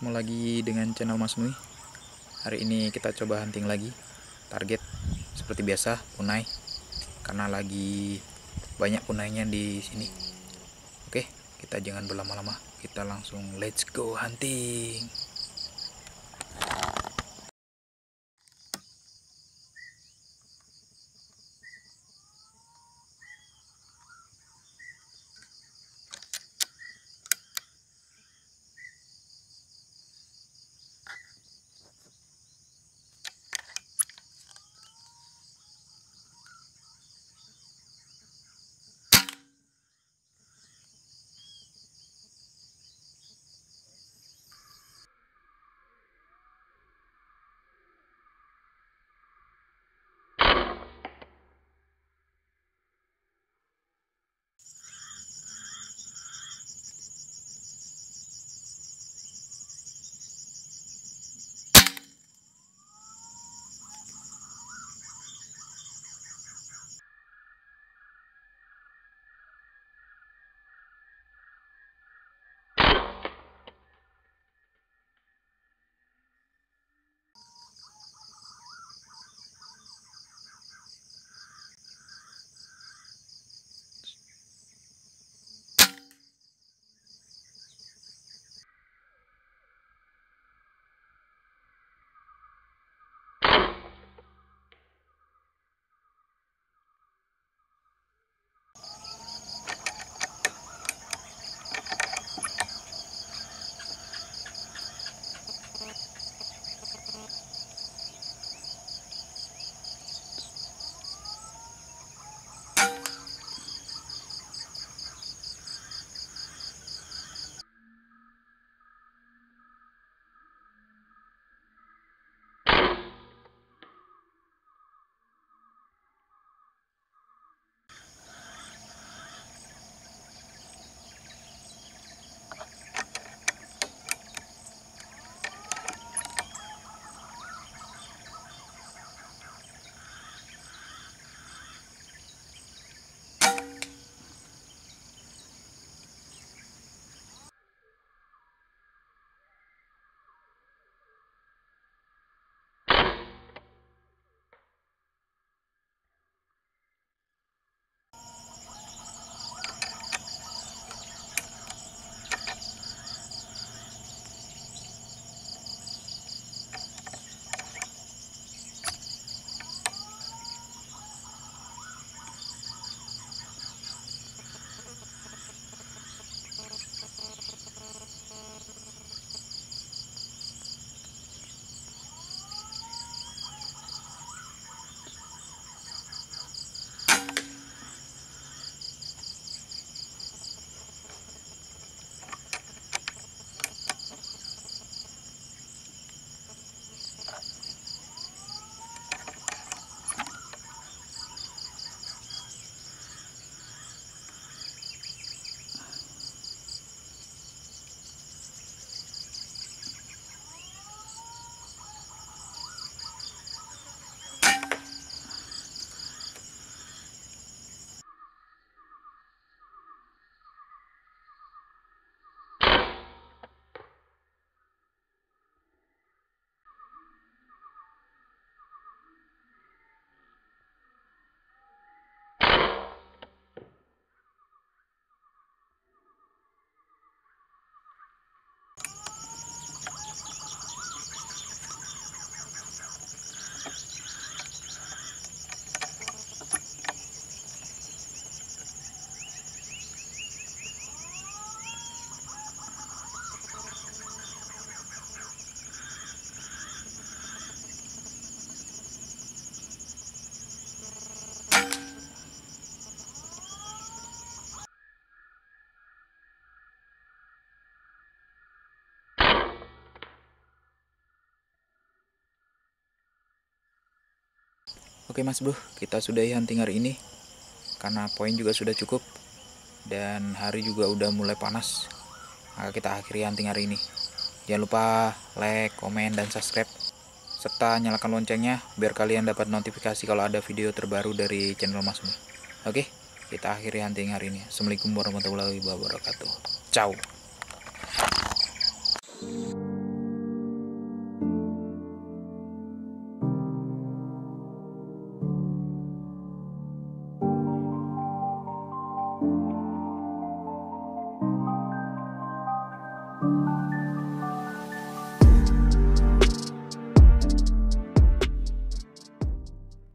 ketemu lagi dengan channel Mas Nui. Hari ini kita coba hunting lagi. Target seperti biasa punai, karena lagi banyak punainya di sini. Oke, kita jangan berlama-lama, kita langsung let's go hunting. Oke Mas Bro, kita sudahi hunting hari ini karena poin juga sudah cukup dan hari juga udah mulai panas. Maka kita akhiri hunting hari ini. Jangan lupa like, komen, dan subscribe serta nyalakan loncengnya biar kalian dapat notifikasi kalau ada video terbaru dari channel Mas Bro. Oke, kita akhiri hunting hari ini. Assalamualaikum warahmatullahi wabarakatuh. Ciao.